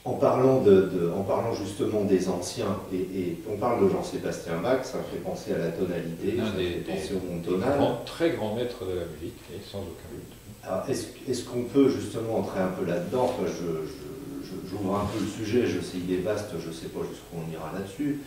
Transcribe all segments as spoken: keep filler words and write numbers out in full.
En parlant, de, de, en parlant justement des anciens, et, et on parle de Jean-Sébastien Bach, ça me fait penser à la tonalité, Un ça des, fait penser des, au monde des tonal. grands, très grands maîtres de la musique, et sans aucun doute. Alors, est-ce, est-ce qu'on peut justement entrer un peu là-dedans? Enfin, je, je, je, j'ouvre un peu le sujet, je sais il est vaste, je ne sais pas jusqu'où on ira là-dessus.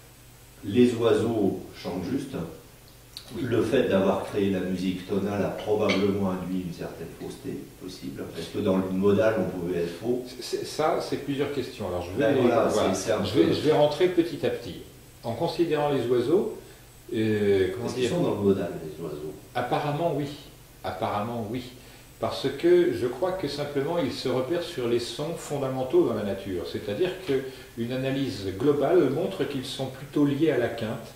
Les oiseaux chantent juste. Oui. Le fait d'avoir créé la musique tonale a probablement induit une certaine fausseté possible. Est-ce que dans le modal, on pouvait être faux? c'est, Ça, c'est plusieurs questions. Alors, je vais, ben les, voilà, voilà, c'est, c'est je, vais, je vais rentrer petit à petit. En considérant les oiseaux, euh, comment Est-ce dire, qu'ils sont dans le modal, les oiseaux? Apparemment, oui. Apparemment, oui. Parce que je crois que simplement, ils se repèrent sur les sons fondamentaux dans la nature. C'est-à-dire qu'une analyse globale montre qu'ils sont plutôt liés à la quinte,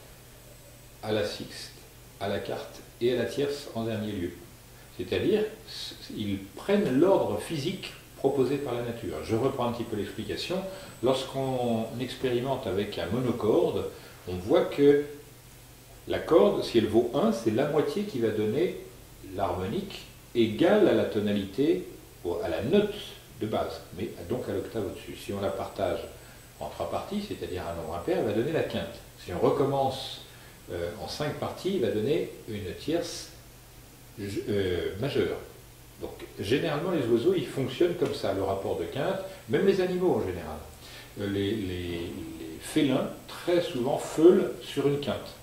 à la sixte, à la quarte et à la tierce en dernier lieu. C'est-à-dire ils prennent l'ordre physique proposé par la nature. Je reprends un petit peu l'explication. Lorsqu'on expérimente avec un monocorde, on voit que la corde, si elle vaut un, c'est la moitié qui va donner l'harmonique égale à la tonalité, à la note de base, mais donc à l'octave au-dessus. Si on la partage en trois parties, c'est-à-dire un nombre impair, elle va donner la quinte. Si on recommence Euh, en cinq parties, il va donner une tierce euh, majeure. Donc, généralement, les oiseaux, ils fonctionnent comme ça, le rapport de quinte, même les animaux en général. Euh, les, les, les félins, très souvent, feulent sur une quinte.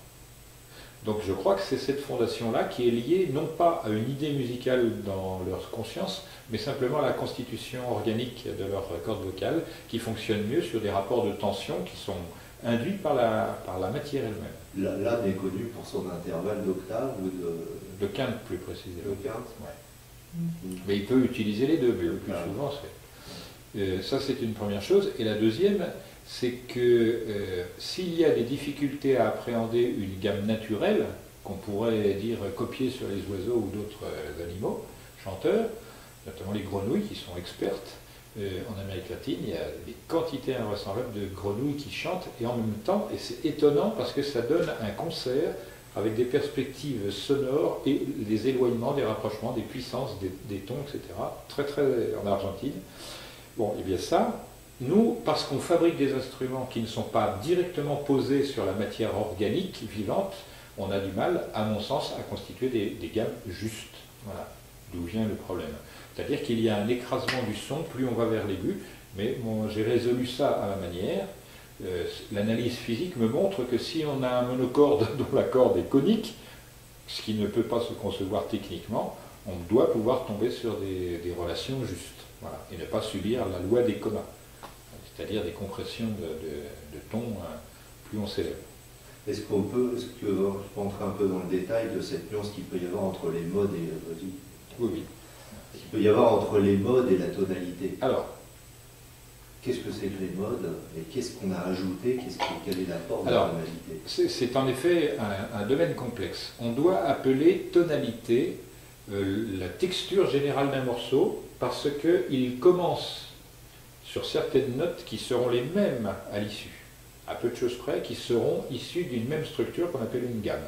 Donc, je crois que c'est cette fondation-là qui est liée, non pas à une idée musicale dans leur conscience, mais simplement à la constitution organique de leur corde vocale, qui fonctionne mieux sur des rapports de tension qui sont induits par la, par la matière elle-même. L'A D est connu pour son intervalle d'octave ou de... De quinte, plus précisément. De quinte, ouais. Mmh. Mais il peut utiliser les deux, mais le plus ah. souvent, c'est... Euh, ça, c'est une première chose. Et la deuxième, c'est que euh, s'il y a des difficultés à appréhender une gamme naturelle, qu'on pourrait dire copier sur les oiseaux ou d'autres euh, animaux, chanteurs, notamment les grenouilles qui sont expertes, Euh, en Amérique latine, il y a des quantités invraisemblables de grenouilles qui chantent, et en même temps, et c'est étonnant parce que ça donne un concert avec des perspectives sonores et des éloignements, des rapprochements, des puissances, des, des tons, et cetera. Très très en Argentine. Bon, et bien ça, nous, parce qu'on fabrique des instruments qui ne sont pas directement posés sur la matière organique vivante, on a du mal, à mon sens, à constituer des, des gammes justes. Voilà, d'où vient le problème. C'est-à-dire qu'il y a un écrasement du son, plus on va vers l'aigu, mais bon, j'ai résolu ça à ma manière. Euh, l'analyse physique me montre que si on a un monocorde dont la corde est conique, ce qui ne peut pas se concevoir techniquement, on doit pouvoir tomber sur des, des relations justes, voilà, et ne pas subir la loi des communs, c'est-à-dire des compressions de, de, de ton, hein, plus on s'élève. Est-ce qu'on peut, est-ce que je peux entrer un peu dans le détail de cette nuance qu'il peut y avoir entre les modes et le body? Oui, oui. Il peut y avoir entre les modes et la tonalité. Alors, qu'est-ce que c'est que les modes et qu'est-ce qu'on a ajouté, qu'est-ce que, quel est l'apport de alors, la tonalité? c'est, c'est en effet un, un domaine complexe. On doit appeler tonalité euh, la texture générale d'un morceau parce qu'il commence sur certaines notes qui seront les mêmes à l'issue, à peu de choses près, qui seront issues d'une même structure qu'on appelle une gamme.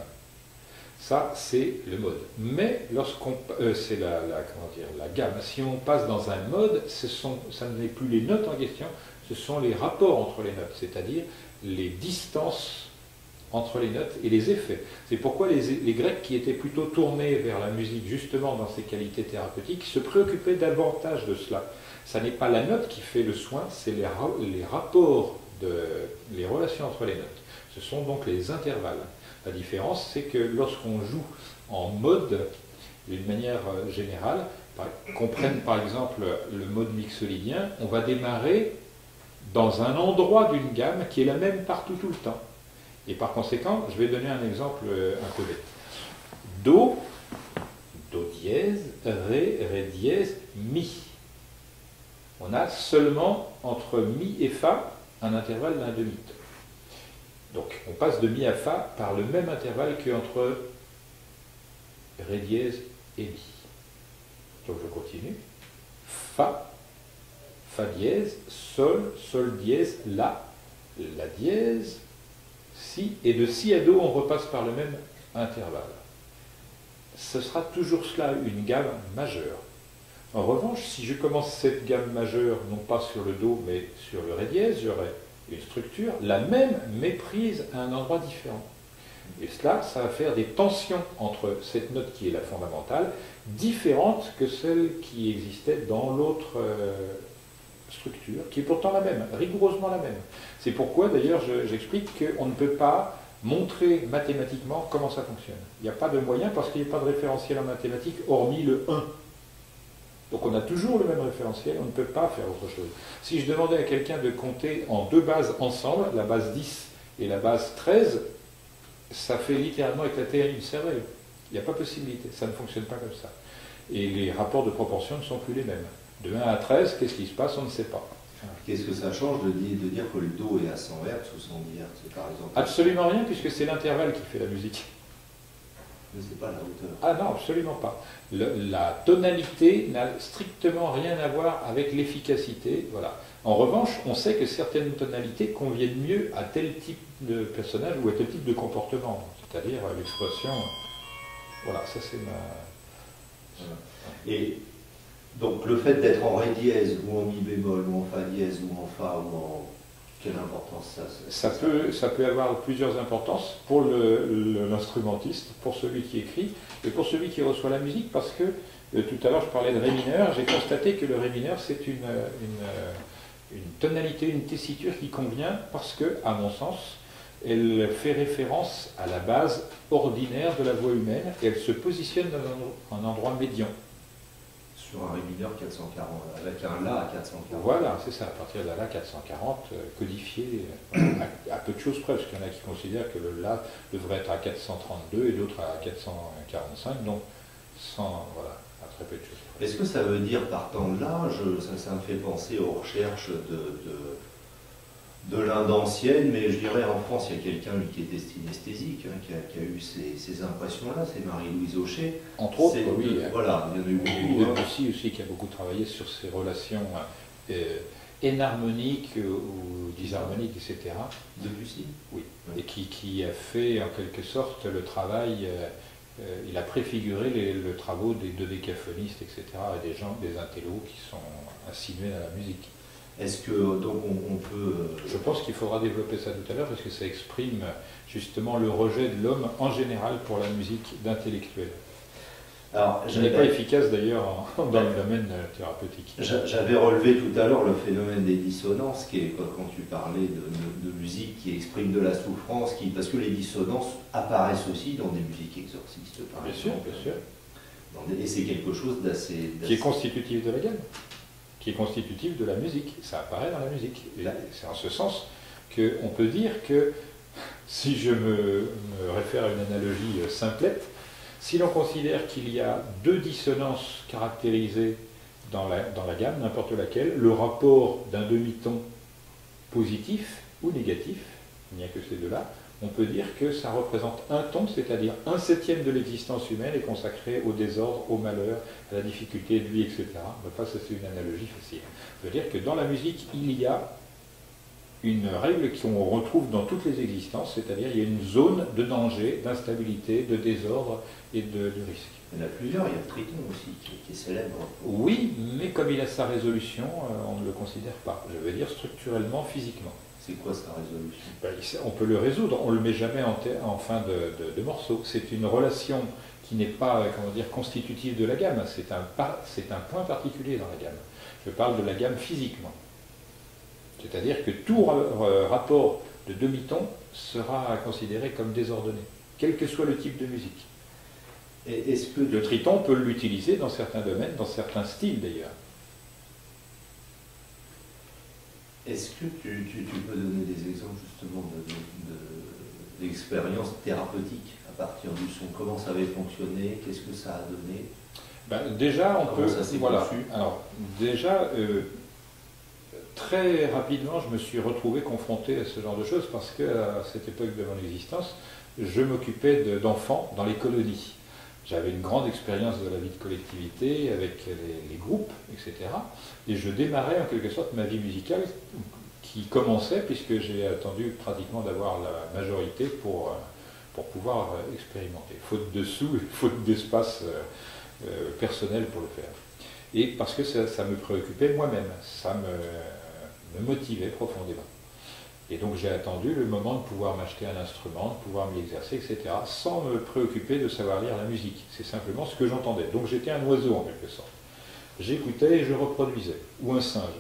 Ça, c'est le mode. Mais lorsqu'on, euh, c'est la, la, comment dire, la gamme. Si on passe dans un mode, ce sont, ça n'est plus les notes en question, ce sont les rapports entre les notes, c'est-à-dire les distances entre les notes et les effets. C'est pourquoi les, les Grecs, qui étaient plutôt tournés vers la musique justement dans ses qualités thérapeutiques, se préoccupaient davantage de cela. Ça n'est pas la note qui fait le soin, c'est les, les rapports, de, les relations entre les notes. Ce sont donc les intervalles. La différence, c'est que lorsqu'on joue en mode, d'une manière générale, qu'on prenne par exemple le mode mixolydien, on va démarrer dans un endroit d'une gamme qui est la même partout tout le temps. Et par conséquent, je vais donner un exemple un peu bête. Do, Do dièse, Ré, Ré dièse, Mi. On a seulement entre Mi et Fa un intervalle d'un demi-ton. Donc, on passe de Mi à Fa par le même intervalle qu'entre Ré dièse et Mi. Donc, je continue. Fa, Fa dièse, Sol, Sol dièse, La, La dièse, Si, et de Si à Do, on repasse par le même intervalle. Ce sera toujours cela, une gamme majeure. En revanche, si je commence cette gamme majeure, non pas sur le Do, mais sur le Ré dièse, j'aurai une structure, la même méprise à un endroit différent. Et cela, ça va faire des tensions entre cette note qui est la fondamentale, différente que celle qui existait dans l'autre euh, structure, qui est pourtant la même, rigoureusement la même. C'est pourquoi, d'ailleurs, j'explique qu'on ne peut pas montrer mathématiquement comment ça fonctionne. Il n'y a pas de moyen parce qu'il n'y a pas de référentiel en mathématiques, hormis le un. Donc on a toujours le même référentiel, on ne peut pas faire autre chose. Si je demandais à quelqu'un de compter en deux bases ensemble, la base dix et la base treize, ça fait littéralement éclater une cervelle. Il n'y a pas possibilité, ça ne fonctionne pas comme ça. Et les rapports de proportion ne sont plus les mêmes. De un à treize, qu'est-ce qui se passe? On ne sait pas. Qu'est-ce que ça change de dire, de dire que le Do est à cent hertz ou cent dix hertz, par exemple? Absolument rien, puisque c'est l'intervalle qui fait la musique. Mais c'est pas la hauteur. Ah non, absolument pas. Le, la tonalité n'a strictement rien à voir avec l'efficacité. Voilà. En revanche, on sait que certaines tonalités conviennent mieux à tel type de personnage ou à tel type de comportement. C'est-à-dire l'expression... Voilà, ça c'est ma... Et donc le fait d'être en Ré dièse ou en Mi bémol ou en Fa dièse ou en Fa ou en... Quelle importance ça ça, ça peut, ça peut avoir plusieurs importances pour l'instrumentiste, pour celui qui écrit et pour celui qui reçoit la musique, parce que euh, tout à l'heure je parlais de Ré mineur, j'ai constaté que le Ré mineur c'est une, une, une tonalité, une tessiture qui convient parce que, à mon sens, elle fait référence à la base ordinaire de la voix humaine et elle se positionne dans un endroit médian. Sur un Ré mineur quatre cent quarante, avec un La à quatre cent quarante. Voilà, c'est ça, à partir de la La quatre cent quarante, euh, codifié euh, à, à peu de choses près, parce qu'il y en a qui considèrent que le La devrait être à quatre cent trente-deux et d'autres à quatre cent quarante-cinq, donc sans, voilà, à très peu de choses près. Est-ce que ça veut dire, partant de là, je, ça, ça me fait penser aux recherches de, de, de l'Inde ancienne, mais je dirais en France, il y a quelqu'un qui était synesthésique, hein, qui, a, qui a eu ces, ces impressions-là, c'est Marie-Louise Aucher. Entre autres, oui. De, voilà, il y en a eu beaucoup. Il y a eu hein. Debussy aussi qui a beaucoup travaillé sur ces relations euh, énharmoniques ou disharmoniques, et cetera. Debussy? Oui. Oui. Et qui, qui a fait en quelque sorte le travail, euh, euh, il a préfiguré les, le travaux des deux décaphonistes, et cetera, et des gens, des intellos qui sont insinués dans la musique. Est-ce que donc on, on peut... Je pense qu'il faudra développer ça tout à l'heure parce que ça exprime justement le rejet de l'homme en général pour la musique d'intellectuel. Alors, je n'ai pas efficace d'ailleurs dans le domaine thérapeutique. J'avais relevé tout à l'heure le phénomène des dissonances, qui est quand tu parlais de, de, de musique qui exprime de la souffrance, qui, parce que les dissonances apparaissent aussi dans des musiques exorcistes, par bien exemple. Sûr, bien sûr. Des, et c'est quelque chose d'assez... Qui est constitutif de la gamme, qui est constitutif de la musique. Ça apparaît dans la musique. C'est en ce sens qu'on peut dire que, si je me, me réfère à une analogie simplette, si l'on considère qu'il y a deux dissonances caractérisées dans la, dans la gamme, n'importe laquelle, le rapport d'un demi-ton positif ou négatif, il n'y a que ces deux-là, on peut dire que ça représente un ton, c'est-à-dire un septième de l'existence humaine est consacré au désordre, au malheur, à la difficulté de vie, et cetera. Enfin, ça c'est une analogie facile. Ça veut dire que dans la musique, il y a une règle qu'on retrouve dans toutes les existences, c'est-à-dire il y a une zone de danger, d'instabilité, de désordre et de, de risque. Il y en a plusieurs, il y a le Triton aussi, qui, qui est célèbre. Oui, mais comme il a sa résolution, on ne le considère pas. Je veux dire structurellement, physiquement. C'est quoi sa résolution? Ben, on peut le résoudre, on ne le met jamais en, en fin de, de, de morceau. C'est une relation qui n'est pas, comment dire, constitutive de la gamme, c'est un, c'est un point particulier dans la gamme. Je parle de la gamme physiquement. C'est-à-dire que tout rapport de demi-ton sera considéré comme désordonné, quel que soit le type de musique. Et est-ce que le triton peut l'utiliser dans certains domaines, dans certains styles d'ailleurs. Est-ce que tu, tu, tu peux donner des exemples justement d'expériences de, de, thérapeutiques à partir du son? Comment ça avait fonctionné? Qu'est-ce que ça a donné? Ben, déjà, on Comment peut... ça s'est voilà. conçu? Alors, déjà... Euh, Très rapidement, je me suis retrouvé confronté à ce genre de choses parce qu'à cette époque de mon existence, je m'occupais d'enfants dans les colonies. J'avais une grande expérience de la vie de collectivité avec les, les groupes, et cetera. Et je démarrais en quelque sorte ma vie musicale qui commençait, puisque j'ai attendu pratiquement d'avoir la majorité pour, pour pouvoir expérimenter, faute de sous et faute d'espace euh, personnel pour le faire. et parce que ça, ça me préoccupait moi-même, ça me, me motivait profondément. Et donc j'ai attendu le moment de pouvoir m'acheter un instrument, de pouvoir me l'exercer, et cetera, sans me préoccuper de savoir lire la musique. C'est simplement ce que j'entendais. Donc j'étais un oiseau en quelque sorte. J'écoutais et je reproduisais, ou un singe.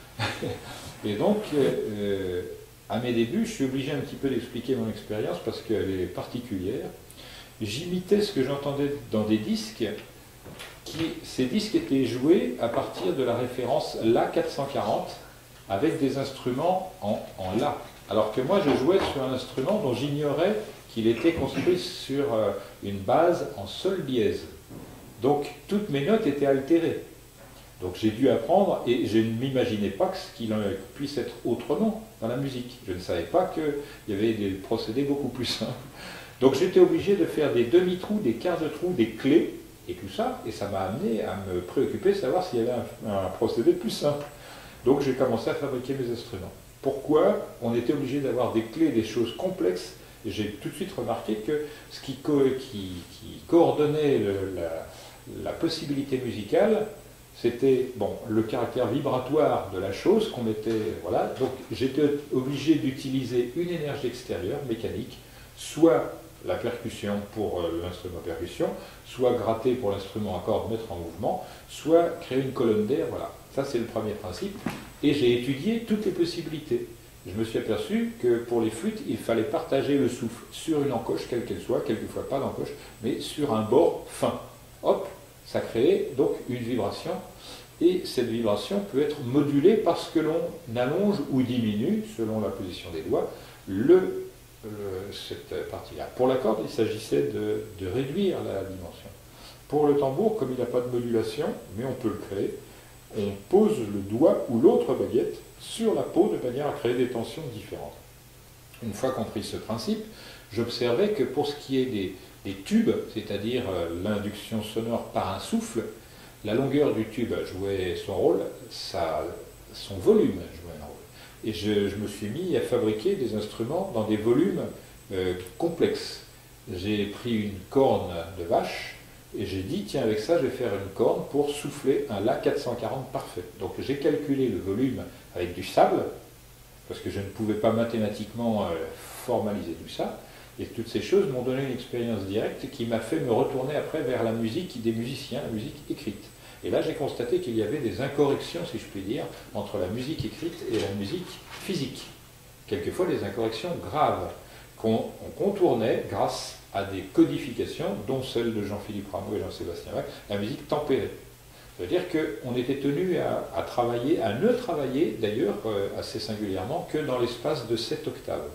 Et donc, euh, à mes débuts, je suis obligé un petit peu d'expliquer mon expérience parce qu'elle est particulière. J'imitais ce que j'entendais dans des disques. Qui, ces disques étaient joués à partir de la référence La quatre cent quarante avec des instruments en, en La. Alors que moi, je jouais sur un instrument dont j'ignorais qu'il était construit sur euh, une base en Sol dièse. Donc, toutes mes notes étaient altérées. Donc j'ai dû apprendre, et je ne m'imaginais pas qu'il puisse être autrement dans la musique. Je ne savais pas qu'il y avait des procédés beaucoup plus simples. Donc j'étais obligé de faire des demi-trous, des quarts de trous, des clés, et tout ça, et ça m'a amené à me préoccuper de savoir s'il y avait un, un procédé plus simple. Donc j'ai commencé à fabriquer mes instruments. Pourquoi on était obligé d'avoir des clés, des choses complexes? J'ai tout de suite remarqué que ce qui, co qui, qui coordonnait le, la, la possibilité musicale, c'était bon, le caractère vibratoire de la chose qu'on mettait. Voilà. Donc j'étais obligé d'utiliser une énergie extérieure, mécanique, soit la percussion pour euh, l'instrument percussion, soit gratter pour l'instrument à cordes, mettre en mouvement, soit créer une colonne d'air. Voilà. Ça, c'est le premier principe. Et j'ai étudié toutes les possibilités. Je me suis aperçu que pour les flûtes, il fallait partager le souffle sur une encoche, quelle qu'elle soit, quelquefois pas d'encoche, mais sur un bord fin. Hop, ça crée donc une vibration, et cette vibration peut être modulée parce que l'on allonge ou diminue, selon la position des doigts, le, le, cette partie-là. Pour la corde, il s'agissait de, de réduire la dimension. Pour le tambour, comme il n'a pas de modulation, mais on peut le créer, on pose le doigt ou l'autre baguette sur la peau de manière à créer des tensions différentes. Une fois compris ce principe, j'observais que pour ce qui est des des tubes, c'est-à-dire l'induction sonore par un souffle, la longueur du tube jouait son rôle, sa, son volume jouait un rôle. Et je, je me suis mis à fabriquer des instruments dans des volumes euh, complexes. J'ai pris une corne de vache et j'ai dit, tiens, avec ça, je vais faire une corne pour souffler un La quatre cent quarante parfait. Donc j'ai calculé le volume avec du sable, parce que je ne pouvais pas mathématiquement euh, formaliser tout ça. Et toutes ces choses m'ont donné une expérience directe qui m'a fait me retourner après vers la musique des musiciens, la musique écrite. Et là, j'ai constaté qu'il y avait des incorrections, si je puis dire, entre la musique écrite et la musique physique. Quelquefois, des incorrections graves qu'on contournait grâce à des codifications, dont celle de Jean-Philippe Rameau et Jean-Sébastien Bach, la musique tempérée. C'est-à-dire qu'on était tenu à, à travailler, à ne travailler d'ailleurs euh, assez singulièrement que dans l'espace de sept octaves.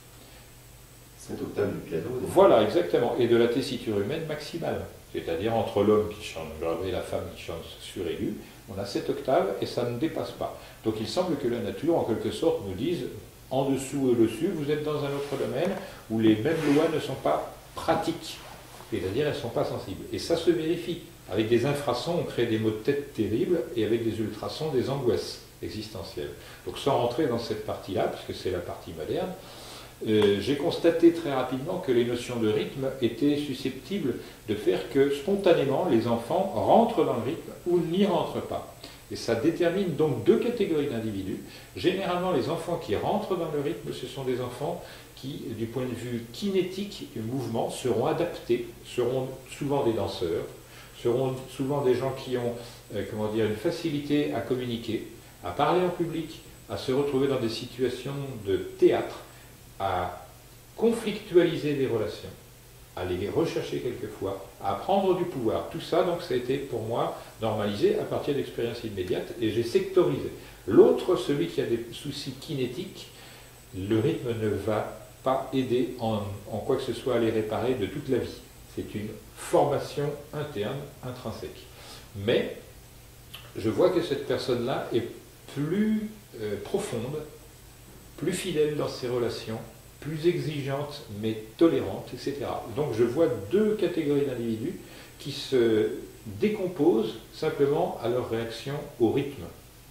Cette octave du piano. Voilà, exactement. Et de la tessiture humaine maximale. C'est-à-dire entre l'homme qui chante grave et la femme qui chante suraigu, on a sept octaves et ça ne dépasse pas. Donc il semble que la nature, en quelque sorte, nous dise, en dessous et au-dessus, vous êtes dans un autre domaine où les mêmes lois ne sont pas pratiques. C'est-à-dire, elles ne sont pas sensibles. Et ça se vérifie. Avec des infrasons, on crée des maux de tête terribles et avec des ultrasons, des angoisses existentielles. Donc sans rentrer dans cette partie-là, puisque c'est la partie moderne, Euh, j'ai constaté très rapidement que les notions de rythme étaient susceptibles de faire que spontanément les enfants rentrent dans le rythme ou n'y rentrent pas. Et ça détermine donc deux catégories d'individus. Généralement, les enfants qui rentrent dans le rythme, ce sont des enfants qui, du point de vue kinétique du mouvement, seront adaptés, seront souvent des danseurs, seront souvent des gens qui ont euh, comment dire, une facilité à communiquer, à parler en public, à se retrouver dans des situations de théâtre, à conflictualiser des relations, à les rechercher quelquefois, à prendre du pouvoir. Tout ça, donc, ça a été pour moi normalisé à partir d'expériences immédiates et j'ai sectorisé. L'autre, celui qui a des soucis kinétiques, le rythme ne va pas aider en, en quoi que ce soit à les réparer de toute la vie. C'est une formation interne, intrinsèque. Mais je vois que cette personne-là est plus euh, profonde, plus fidèle dans ses relations, plus exigeante mais tolérante, et cetera. Donc je vois deux catégories d'individus qui se décomposent simplement à leur réaction au rythme.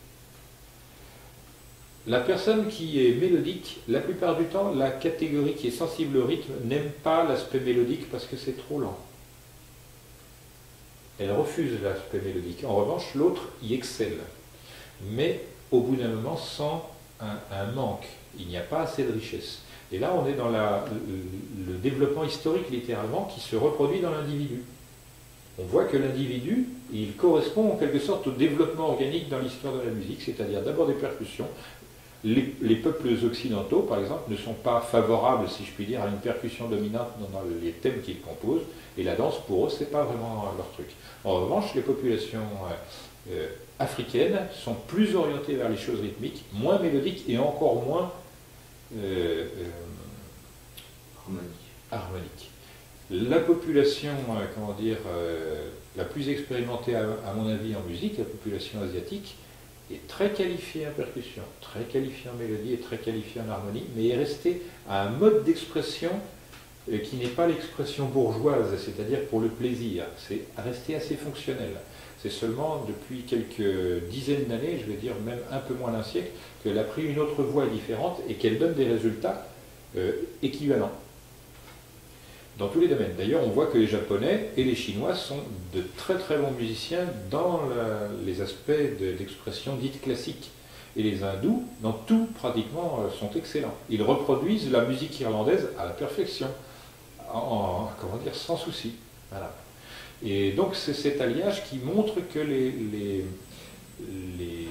La personne qui est mélodique, la plupart du temps, la catégorie qui est sensible au rythme n'aime pas l'aspect mélodique parce que c'est trop lent. elle refuse l'aspect mélodique. En revanche, l'autre y excelle. Mais au bout d'un moment, sans un, un manque. Il n'y a pas assez de richesse. Et là, on est dans la, le, le développement historique, littéralement, qui se reproduit dans l'individu. On voit que l'individu, il correspond en quelque sorte au développement organique dans l'histoire de la musique, c'est-à-dire d'abord des percussions. Les, les peuples occidentaux, par exemple, ne sont pas favorables, si je puis dire, à une percussion dominante dans les thèmes qu'ils composent, et la danse, pour eux, ce n'est pas vraiment leur truc. En revanche, les populations euh, euh, africaines sont plus orientées vers les choses rythmiques, moins mélodiques et encore moins euh, euh, harmoniques. harmoniques. La population, euh, comment dire, euh, la plus expérimentée, à, à mon avis, en musique, la population asiatique, est très qualifiée en percussion, très qualifiée en mélodie et très qualifiée en harmonie, mais est restée à un mode d'expression euh, qui n'est pas l'expression bourgeoise, c'est-à-dire pour le plaisir. C'est resté assez fonctionnel. C'est seulement depuis quelques dizaines d'années, je vais dire même un peu moins d'un siècle, qu'elle a pris une autre voie différente et qu'elle donne des résultats euh, équivalents dans tous les domaines. D'ailleurs, on voit que les Japonais et les Chinois sont de très très bons musiciens dans la, les aspects d'expression dite classique. Et les Hindous, dans tout pratiquement, sont excellents. Ils reproduisent la musique irlandaise à la perfection, en, en comment dire, sans souci. Voilà. Et donc c'est cet alliage qui montre que les, les, les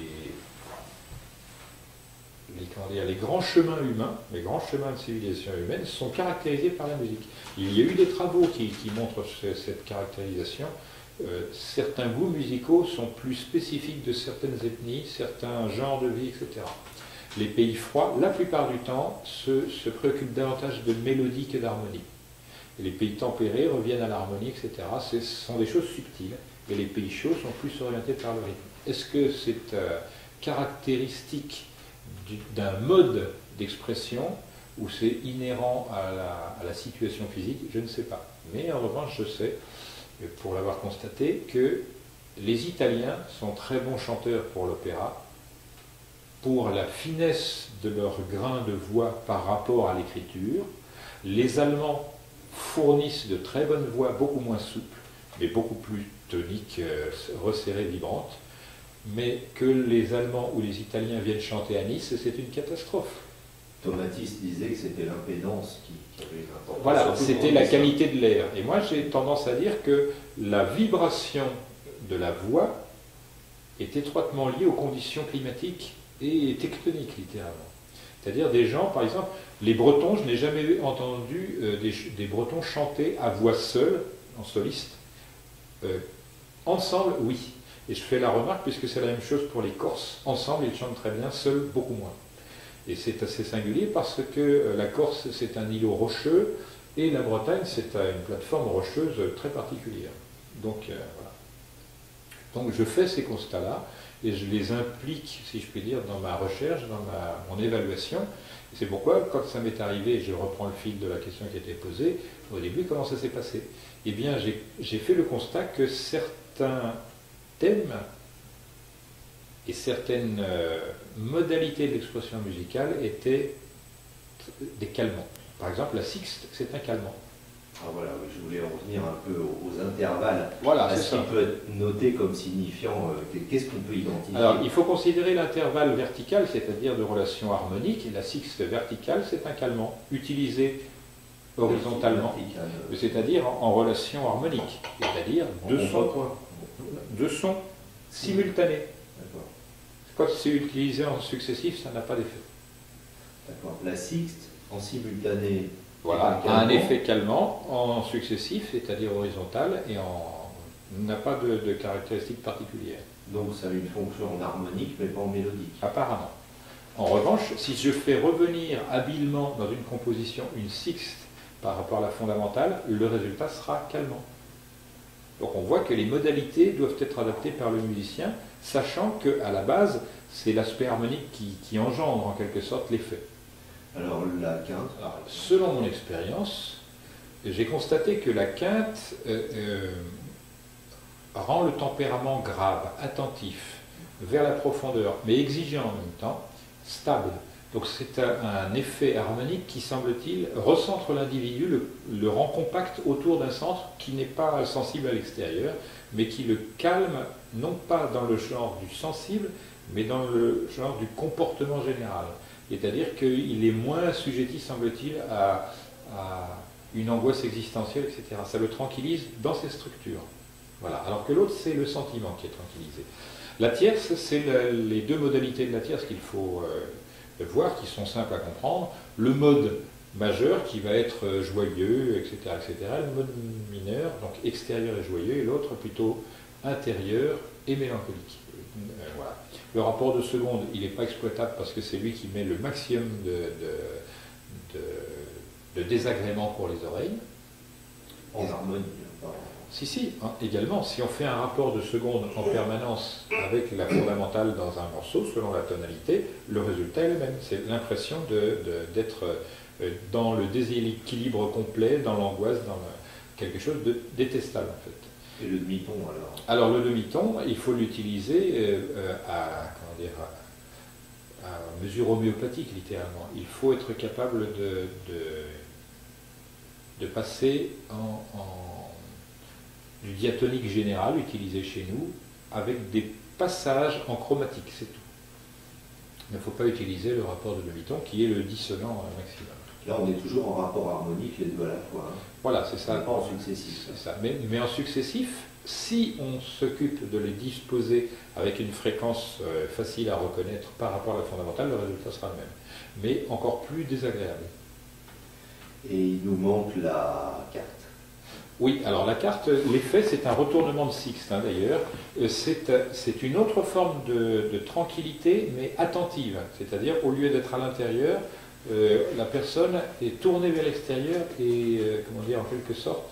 Les, comment dire, les grands chemins humains, les grands chemins de civilisation humaine sont caractérisés par la musique. Il y a eu des travaux qui, qui montrent ce, cette caractérisation. Euh, certains goûts musicaux sont plus spécifiques de certaines ethnies, certains genres de vie, et cetera. Les pays froids, la plupart du temps, se, se préoccupent davantage de mélodie que d'harmonie. Les pays tempérés reviennent à l'harmonie, et cetera. Ce sont des choses subtiles. Et les pays chauds sont plus orientés par le rythme. Est-ce que c'est euh, caractéristique d'un mode d'expression où c'est inhérent à la, à la situation physique? Je ne sais pas. Mais en revanche, je sais, pour l'avoir constaté, que les Italiens sont très bons chanteurs pour l'opéra, pour la finesse de leur grain de voix par rapport à l'écriture. Les Allemands fournissent de très bonnes voix, beaucoup moins souples, mais beaucoup plus toniques, euh, resserrées, vibrantes. Mais que les Allemands ou les Italiens viennent chanter à Nice, c'est une catastrophe. Tomatis disait que c'était l'impédance qui, qui avait une importance. Voilà, c'était la qualité de l'air. Et moi, j'ai tendance à dire que la vibration de la voix est étroitement liée aux conditions climatiques et tectoniques, littéralement. C'est-à-dire des gens, par exemple, les Bretons, je n'ai jamais entendu euh, des, des Bretons chanter à voix seule, en soliste. Euh, ensemble, oui. Et je fais la remarque, puisque c'est la même chose pour les Corses. Ensemble, ils chantent très bien, seuls, beaucoup moins. Et c'est assez singulier parce que la Corse, c'est un îlot rocheux, et la Bretagne, c'est une plateforme rocheuse très particulière. Donc, euh, voilà. Donc je fais ces constats-là, et je les implique, si je puis dire, dans ma recherche, dans ma, mon évaluation. Et c'est pourquoi, quand ça m'est arrivé, je reprends le fil de la question qui a été posée, au début, comment ça s'est passé? Eh bien, j'ai fait le constat que certains thèmes et certaines euh, modalités de l'expression musicale étaient des calmants. Par exemple, la sixte, c'est un calmant. Ah voilà, oui, je voulais en revenir un peu aux, aux intervalles. Voilà, c'est ce ça. qui peut être noté comme signifiant, euh, qu'est-ce qu'on peut identifier? Alors, il faut considérer l'intervalle vertical, c'est-à-dire de relation harmonique, et la sixte verticale, c'est un calmant, utilisé horizontalement, c'est-à-dire en, en relation harmonique, c'est-à-dire deux sons, deux sons simultanés. Quand c'est utilisé en successif, ça n'a pas d'effet. D'accord. La sixte, en simultané, voilà, a un effet calmant, en successif, c'est-à-dire horizontal, et n'a pas de, de caractéristiques particulières. Donc ça a une fonction en harmonique, mais pas en mélodique. Apparemment. En revanche, si je fais revenir habilement dans une composition une sixte par rapport à la fondamentale, le résultat sera calmant. Donc on voit que les modalités doivent être adaptées par le musicien, sachant qu'à la base, c'est l'aspect harmonique qui, qui engendre en quelque sorte l'effet. Alors la quinte? Alors, selon mon expérience, j'ai constaté que la quinte euh, euh, rend le tempérament grave, attentif, vers la profondeur, mais exigeant en même temps, stable. Donc c'est un, un effet harmonique qui, semble-t-il, recentre l'individu, le, le rend compact autour d'un centre qui n'est pas sensible à l'extérieur, mais qui le calme, non pas dans le genre du sensible, mais dans le genre du comportement général. C'est-à-dire qu'il est moins assujetti, semble-t-il, à, à une angoisse existentielle, et cetera. Ça le tranquillise dans ses structures. Voilà. Alors que l'autre, c'est le sentiment qui est tranquillisé. La tierce, c'est les deux modalités de la tierce qu'il faut euh, voir, qui sont simples à comprendre. Le mode majeur, qui va être joyeux, et cetera, et cetera. Le mode mineur, donc extérieur et joyeux, et l'autre plutôt intérieur et mélancolique. Euh, voilà. Le rapport de seconde, il n'est pas exploitable parce que c'est lui qui met le maximum de, de, de, de désagréments pour les oreilles. En harmonie. Si, si, hein, également, si on fait un rapport de seconde en permanence avec la fondamentale dans un morceau, selon la tonalité, le résultat est le même. C'est l'impression d'être de, de, dans le déséquilibre complet, dans l'angoisse, dans le, quelque chose de détestable en fait. Et le demi-ton alors? Alors le demi-ton, il faut l'utiliser euh, à, comment dire, à, à mesure homéopathique littéralement. Il faut être capable de, de, de passer en, en, du diatonique général utilisé chez nous avec des passages en chromatique, c'est tout. Il ne faut pas utiliser le rapport de demi-ton qui est le dissonant maximum. Là, on est toujours en rapport harmonique les deux à la fois. Hein. Voilà, c'est ça. Pas en successif. C'est ça. Mais, mais en successif, si on s'occupe de les disposer avec une fréquence euh, facile à reconnaître par rapport à la fondamentale, le résultat sera le même. Mais encore plus désagréable. Et il nous manque la carte. Oui, alors la carte, l'effet, c'est un retournement de sixte, hein, d'ailleurs. C'est une autre forme de, de tranquillité, mais attentive. C'est-à-dire, au lieu d'être à l'intérieur, Euh, la personne est tournée vers l'extérieur et, euh, comment dire, en quelque sorte.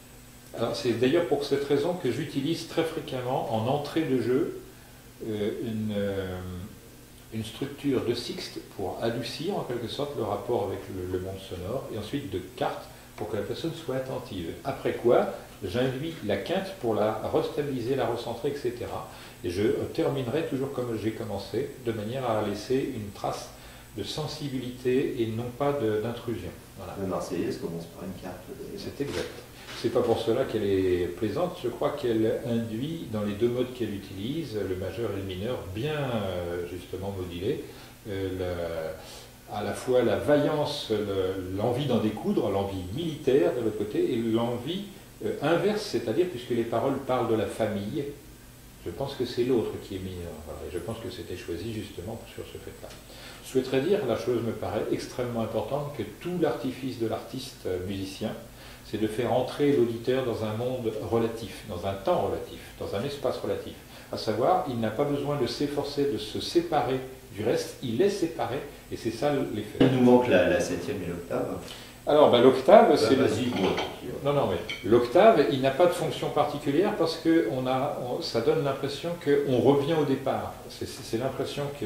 Alors c'est d'ailleurs pour cette raison que j'utilise très fréquemment en entrée de jeu euh, une, euh, une structure de sixte pour adoucir en quelque sorte le rapport avec le, le monde sonore, et ensuite de quarte pour que la personne soit attentive. Après quoi, j'induis la quinte pour la restabiliser, la recentrer, et cetera. Et je terminerai toujours comme j'ai commencé, de manière à laisser une trace de sensibilité et non pas d'intrusion. Voilà. La Marseillaise commence par une carte. C'est exact. C'est pas pour cela qu'elle est plaisante, je crois qu'elle induit, dans les deux modes qu'elle utilise, le majeur et le mineur, bien euh, justement modulés, euh, le, à la fois la vaillance, l'envie d'en découdre, l'envie militaire de l'autre côté, et l'envie euh, inverse, c'est-à-dire puisque les paroles parlent de la famille, je pense que c'est l'autre qui est mineur. Voilà, et je pense que c'était choisi justement sur ce fait-là. Je souhaiterais dire, la chose me paraît extrêmement importante, que tout l'artifice de l'artiste musicien, c'est de faire entrer l'auditeur dans un monde relatif, dans un temps relatif, dans un espace relatif. À savoir, il n'a pas besoin de s'efforcer de se séparer du reste, il est séparé, et c'est ça l'effet. Il nous manque la, la septième et l'octave. Alors, ben, l'octave, bah, c'est... Le... Non, non, mais l'octave, il n'a pas de fonction particulière parce que on a, on, ça donne l'impression qu'on revient au départ. C'est l'impression que...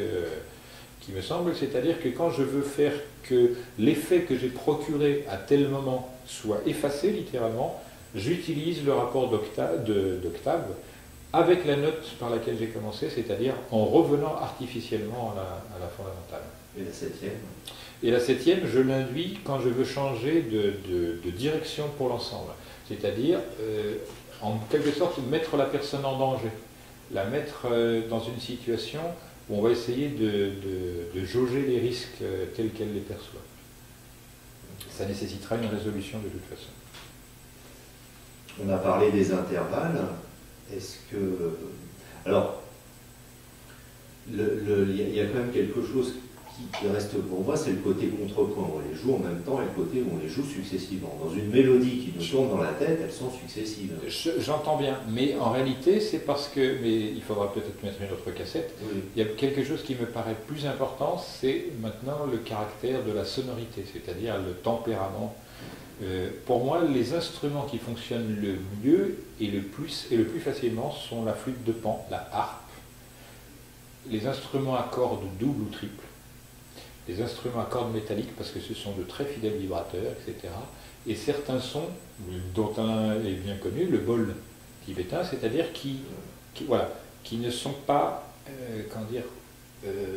qui me semble, c'est-à-dire que quand je veux faire que l'effet que j'ai procuré à tel moment soit effacé, littéralement, j'utilise le rapport d'octave avec la note par laquelle j'ai commencé, c'est-à-dire en revenant artificiellement à la, à la fondamentale. Et la septième? Et la septième, je l'induis quand je veux changer de, de, de direction pour l'ensemble. C'est-à-dire, euh, en quelque sorte, mettre la personne en danger, la mettre euh, dans une situation où on va essayer de, de, de jauger les risques euh, tels qu'elle les perçoit. Ça nécessitera une résolution de toute façon. On a parlé des intervalles. Est-ce que... Alors, il y, y a quand même quelque chose qui, qui reste pour moi, c'est le côté contrepoint. On les joue en même temps et le côté où on les joue successivement. Dans une mélodie qui nous tourne dans la tête, elles sont successives. J'entends bien, mais en réalité, c'est parce que, mais il faudra peut-être mettre une autre cassette, oui. Il y a quelque chose qui me paraît plus important, c'est maintenant le caractère de la sonorité, c'est-à-dire le tempérament. Euh, pour moi, les instruments qui fonctionnent le mieux et le plus, et le plus facilement sont la flûte de Pan, la harpe, les instruments à cordes doubles ou triples, les instruments à cordes métalliques parce que ce sont de très fidèles vibrateurs, et cetera. Et certains sons, dont un est bien connu, le bol tibétain, c'est-à-dire qui, qui, voilà, qui ne sont pas, euh, comment dire, euh,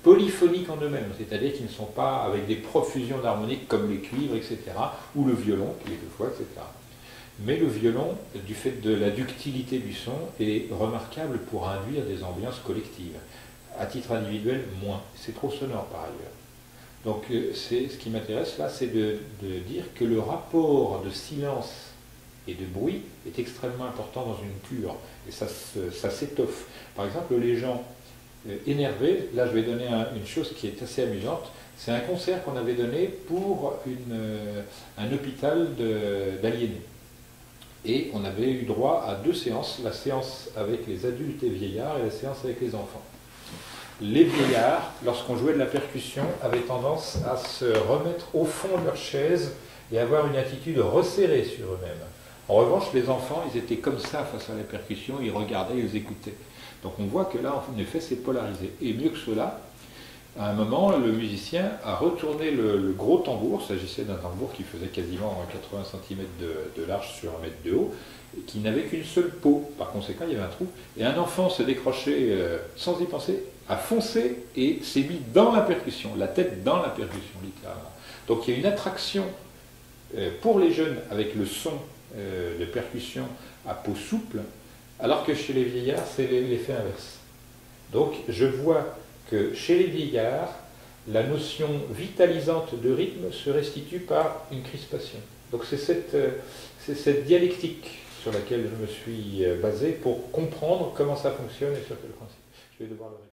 polyphoniques en eux-mêmes, c'est-à-dire qu'ils ne sont pas avec des profusions d'harmoniques comme les cuivres, et cetera, ou le violon, quelquefois, et cetera. Mais le violon, du fait de la ductilité du son, est remarquable pour induire des ambiances collectives. À titre individuel, moins. C'est trop sonore par ailleurs. Donc c'est, ce qui m'intéresse là, c'est de, de dire que le rapport de silence et de bruit est extrêmement important dans une cure. Et ça, ça s'étoffe. Par exemple, les gens euh, énervés, là je vais donner un, une chose qui est assez amusante, c'est un concert qu'on avait donné pour une, euh, un hôpital d'aliénés. Et on avait eu droit à deux séances, la séance avec les adultes et vieillards et la séance avec les enfants. Les vieillards, lorsqu'on jouait de la percussion, avaient tendance à se remettre au fond de leur chaise et avoir une attitude resserrée sur eux-mêmes. En revanche, les enfants, ils étaient comme ça face à la percussion, ils regardaient, ils écoutaient. Donc on voit que là, en effet, c'est polarisé. Et mieux que cela, à un moment, le musicien a retourné le, le gros tambour, il s'agissait d'un tambour qui faisait quasiment quatre-vingts centimètres de, de large sur un mètre de haut, et qui n'avait qu'une seule peau. Par conséquent, il y avait un trou. Et un enfant s'est décroché euh, sans y penser, a foncé et s'est mis dans la percussion, la tête dans la percussion, littéralement. Donc il y a une attraction euh, pour les jeunes avec le son euh, de percussion à peau souple, alors que chez les vieillards, c'est l'effet inverse. Donc je vois que chez les vieillards, la notion vitalisante de rythme se restitue par une crispation. Donc c'est cette, euh, c'est cette dialectique sur laquelle je me suis basé pour comprendre comment ça fonctionne et sur quel principe. Je vais devoir le